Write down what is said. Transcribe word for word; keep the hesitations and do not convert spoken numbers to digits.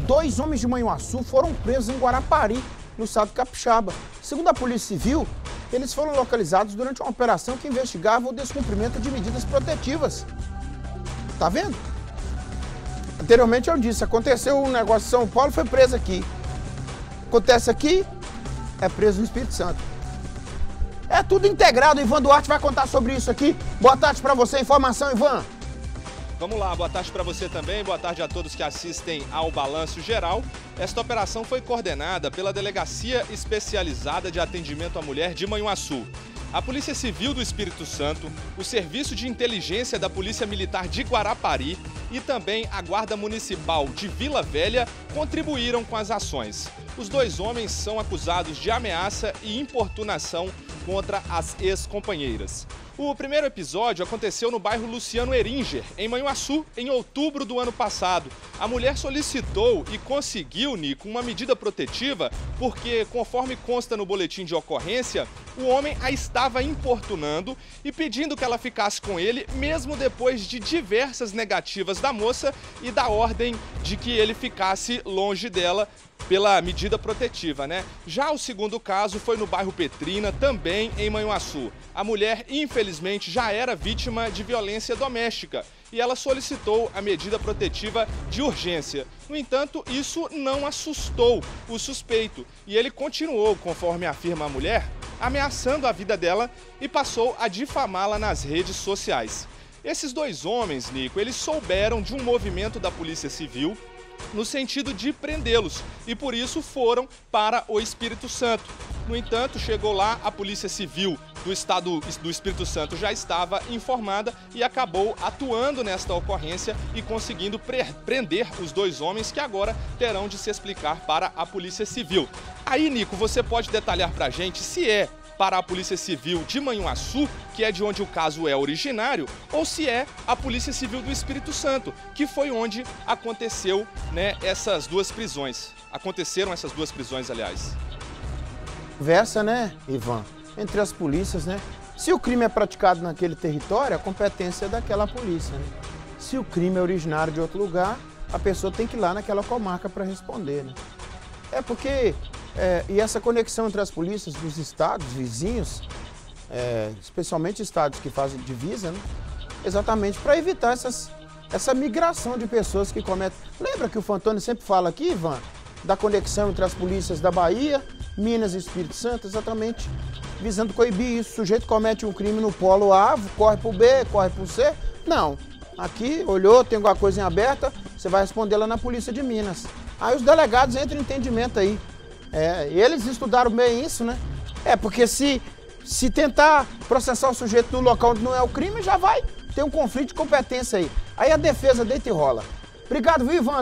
Dois homens de Manhuaçu foram presos em Guarapari, no estado capixaba. Segundo a Polícia Civil, eles foram localizados durante uma operação que investigava o descumprimento de medidas protetivas. Tá vendo? Anteriormente eu disse, aconteceu um negócio em São Paulo, foi preso aqui. Acontece aqui, é preso no Espírito Santo. É tudo integrado, Ivan Duarte vai contar sobre isso aqui. Boa tarde para você, informação, Ivan. Vamos lá, boa tarde para você também, boa tarde a todos que assistem ao Balanço Geral. Esta operação foi coordenada pela Delegacia Especializada de Atendimento à Mulher de Manhuaçu. A Polícia Civil do Espírito Santo, o Serviço de Inteligência da Polícia Militar de Guarapari e também a Guarda Municipal de Vila Velha contribuíram com as ações. Os dois homens são acusados de ameaça e importunação contra as ex-companheiras. O primeiro episódio aconteceu no bairro Luciano Eringer, em Manhuaçu, em outubro do ano passado. A mulher solicitou e conseguiu, Nico, uma medida protetiva porque, conforme consta no boletim de ocorrência, o homem a estava importunando e pedindo que ela ficasse com ele, mesmo depois de diversas negativas da moça e da ordem de que ele ficasse longe dela pela medida protetiva, né? Já o segundo caso foi no bairro Petrina, também em Manhuaçu. A mulher, infelizmente, já era vítima de violência doméstica e ela solicitou a medida protetiva de urgência. No entanto, isso não assustou o suspeito e ele continuou, conforme afirma a mulher, ameaçando a vida dela e passou a difamá-la nas redes sociais. Esses dois homens, Nico, eles souberam de um movimento da Polícia Civil no sentido de prendê-los e por isso foram para o Espírito Santo. No entanto, chegou lá, a Polícia Civil do Estado do Espírito Santo já estava informada e acabou atuando nesta ocorrência e conseguindo pre prender os dois homens que agora terão de se explicar para a Polícia Civil. Aí, Nico, você pode detalhar para a gente se é para a Polícia Civil de Manhuaçu, que é de onde o caso é originário, ou se é a Polícia Civil do Espírito Santo, que foi onde aconteceu, né, essas duas prisões. Aconteceram essas duas prisões, aliás. Conversa, né, Ivan, entre as polícias, né? Se o crime é praticado naquele território, a competência é daquela polícia, né? Se o crime é originário de outro lugar, a pessoa tem que ir lá naquela comarca para responder, né? É porque, é, e essa conexão entre as polícias dos estados vizinhos, é, especialmente estados que fazem divisa, né? Exatamente para evitar essas, essa migração de pessoas que cometem... Lembra que o Fantoni sempre fala aqui, Ivan, da conexão entre as polícias da Bahia, Minas e Espírito Santo, exatamente visando coibir isso. O sujeito comete um crime no polo A, corre pro B, corre pro C. Não, aqui olhou, tem alguma coisa em aberta, você vai responder lá na Polícia de Minas. Aí os delegados entram em entendimento aí. É, eles estudaram bem isso, né? É, porque se, se tentar processar o sujeito no local onde não é o crime, já vai ter um conflito de competência aí. Aí a defesa deita e rola. Obrigado, viu, Ivan?